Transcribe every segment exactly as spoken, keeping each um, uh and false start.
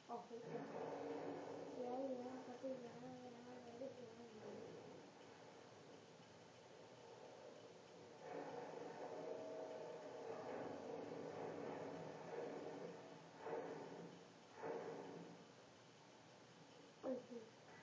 Oh, okay. Yeah, yeah, tapi ya, ya, bagus ya. Okay.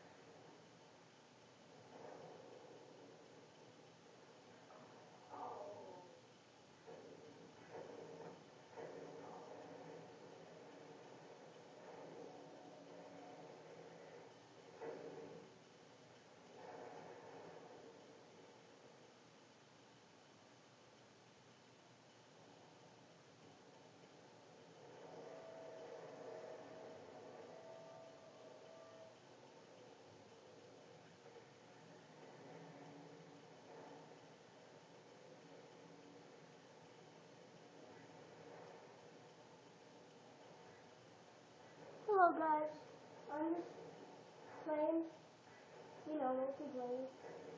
Hello guys, I'm just playing, you know, multiplayer.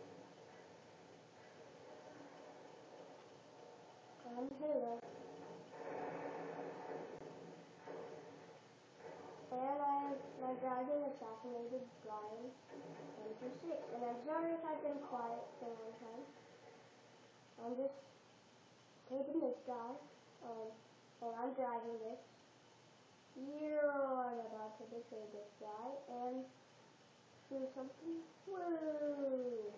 I'm Halo. And I, my dragon assassinated Brian one two six. And I'm sorry if I've been quiet for a long time. I'm just taking this guy, um, and I'm driving this. You're about to betray this guy and do something. Woo!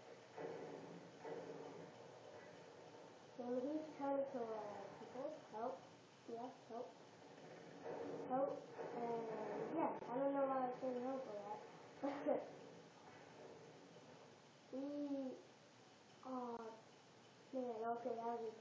And he's trying to kill uh, people. Help. Yeah, help. Help. And yeah, I don't know why I was saying help for that. we, uh, man, okay, that was,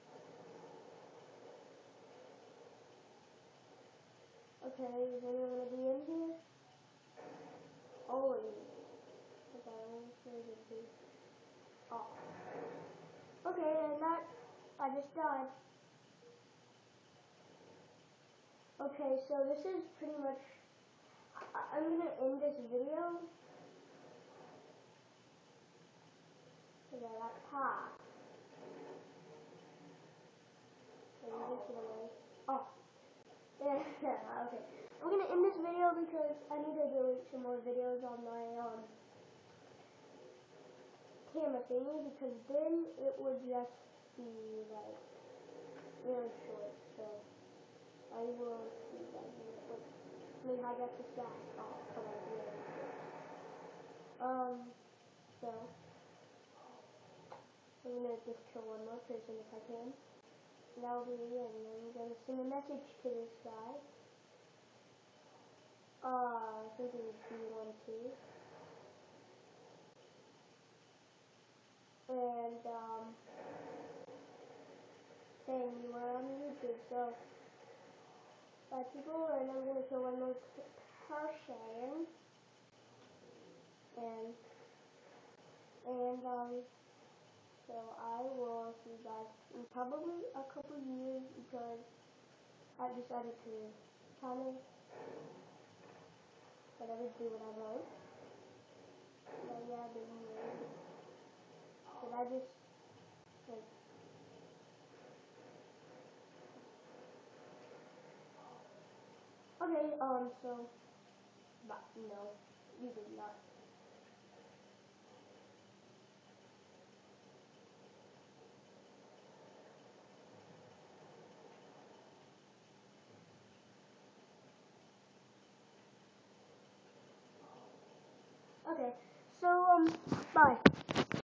okay, is anyone gonna be in here? Always. Okay, I'm sure you do. Oh. Okay, and that, I just died. Okay, so this is pretty much, I, I'm gonna end this video. Because I got pop. So you just get away. Oh. Yeah, okay. I'm gonna end this video because I need to delete some more videos on my um camera thingy because then it would just be like really short. So I will see you guys in a quick. I mean, I got this guy. Oh, come on, yeah. Um, so I'm gonna just kill one more person if I can. And that'll be it. And I'm gonna send a message to this guy. Uh, I think it was B one two. And um, saying you were on YouTube. So bye people, and I'm gonna kill one more person. And and um, so I will see you guys in probably a couple years because I decided to kind of whatever do what I want. But yeah, the years. But I just like. Okay, um, so, but no, you did not. Okay, so, um, bye.